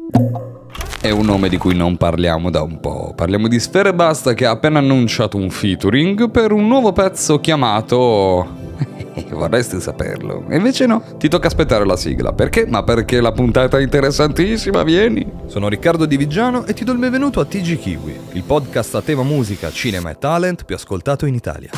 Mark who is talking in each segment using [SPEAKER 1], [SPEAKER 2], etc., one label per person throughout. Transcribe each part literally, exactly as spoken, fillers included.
[SPEAKER 1] È un nome di cui non parliamo da un po'. Parliamo di Sfera Ebbasta, che ha appena annunciato un featuring per un nuovo pezzo chiamato... Vorresti saperlo. E invece no, ti tocca aspettare la sigla. Perché? Ma perché la puntata è interessantissima, vieni.
[SPEAKER 2] Sono Riccardo Di Vigiano e ti do il benvenuto a T G Kiwi, il podcast a tema musica, cinema e talent più ascoltato in Italia.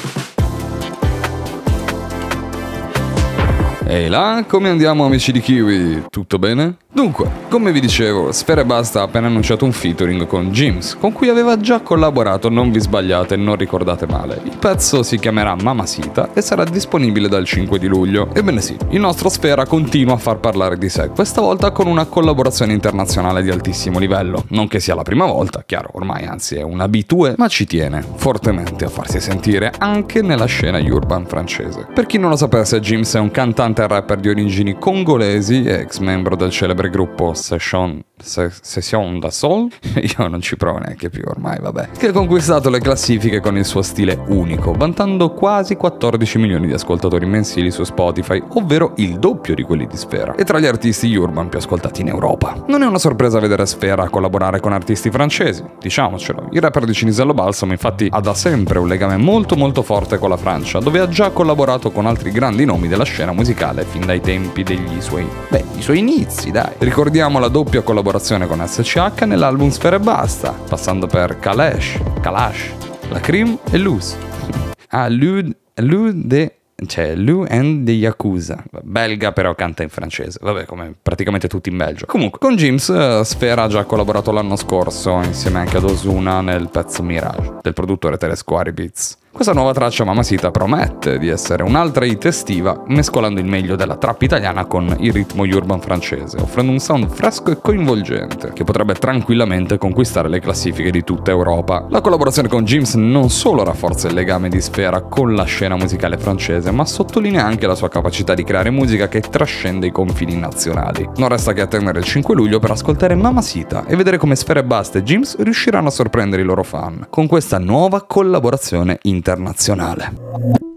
[SPEAKER 1] Ehi là, come andiamo amici di Kiwi? Tutto bene? Dunque, come vi dicevo, Sfera Ebbasta ha appena annunciato un featuring con Jims, con cui aveva già collaborato, non vi sbagliate, non ricordate male. Il pezzo si chiamerà Mamacita e sarà disponibile dal cinque di luglio. Ebbene sì, il nostro Sfera continua a far parlare di sé, questa volta con una collaborazione internazionale di altissimo livello. Non che sia la prima volta, chiaro, ormai anzi è un abitué, ma ci tiene fortemente a farsi sentire anche nella scena urban francese. Per chi non lo sapesse, Jims è un cantante e rapper di origini congolesi, ex membro del celebre gruppo Session, Se, Session da Soul, io non ci provo neanche più ormai, vabbè, che ha conquistato le classifiche con il suo stile unico, vantando quasi quattordici milioni di ascoltatori mensili su Spotify, ovvero il doppio di quelli di Sfera, e tra gli artisti urban più ascoltati in Europa. Non è una sorpresa vedere Sfera collaborare con artisti francesi, diciamocelo. Il rapper di Cinisello Balsamo infatti ha da sempre un legame molto molto forte con la Francia, dove ha già collaborato con altri grandi nomi della scena musicale fin dai tempi degli suoi, beh, i suoi inizi, dai. Ricordiamo la doppia collaborazione con S C H nell'album Sfera Ebbasta, passando per Kalash, Kalash, La Cream e Luz. Ah, Lud, Lud de... C'è Lou and the Yakuza, belga però canta in francese, vabbè, come praticamente tutti in Belgio. Comunque, con Jims, uh, Sfera ha già collaborato l'anno scorso insieme anche ad Ozuna nel pezzo Mirage del produttore Telesquare Beats. Questa nuova traccia Mamacita promette di essere un'altra hit estiva, mescolando il meglio della trap italiana con il ritmo urban francese, offrendo un sound fresco e coinvolgente, che potrebbe tranquillamente conquistare le classifiche di tutta Europa. La collaborazione con Jims non solo rafforza il legame di Sfera con la scena musicale francese, ma sottolinea anche la sua capacità di creare musica che trascende i confini nazionali. Non resta che attendere il cinque luglio per ascoltare Mamacita e vedere come Sfera Ebbasta e Jims riusciranno a sorprendere i loro fan con questa nuova collaborazione internazionale.